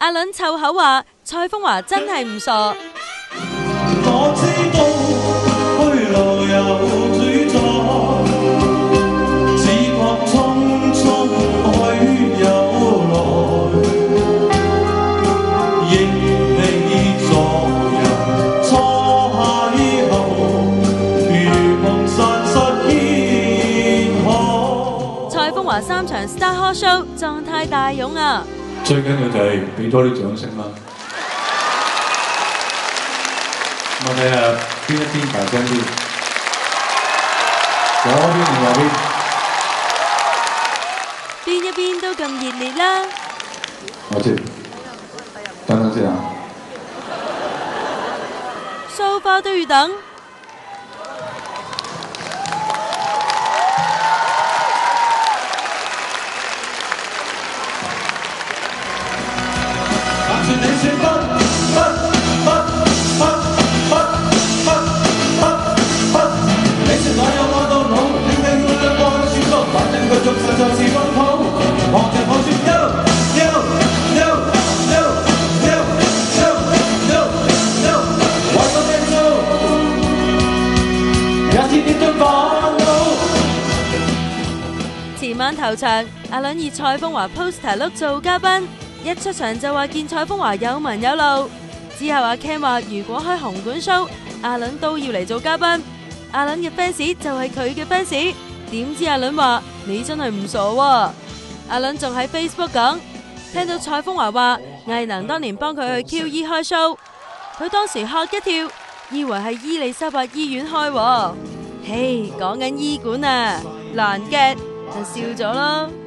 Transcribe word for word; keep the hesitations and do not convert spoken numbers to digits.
阿倫湊口話蔡楓華真係唔傻。 我知道去路有主宰，只覺匆匆許有來，憶你昨日初邂逅，如夢散失煙海。 蔡楓華三場 Star Hot Show 狀態大勇啊！ 最緊要就係俾多啲掌聲啦。我睇下邊一邊大聲啲，左邊定右邊？ 邊一邊都咁熱烈啦！ 我知，等等先啊。 蘇花都要等。前晚頭場，阿倫以蔡楓華 poster look 做嘉賓，一出場就話見蔡楓華有文有路。之後阿 Ken 話如果開紅館 show，阿倫都要嚟做嘉賓。阿倫嘅 fans 就係佢嘅 fans， 點知阿倫話你真係唔傻喎。阿倫仲喺 Facebook 講，聽到蔡楓華話藝能當年幫佢去 Q E 開 show， 佢當時嚇一跳，以為係伊利沙伯醫院開喎。嘿，講緊醫館啊，難嘅就笑咗咯。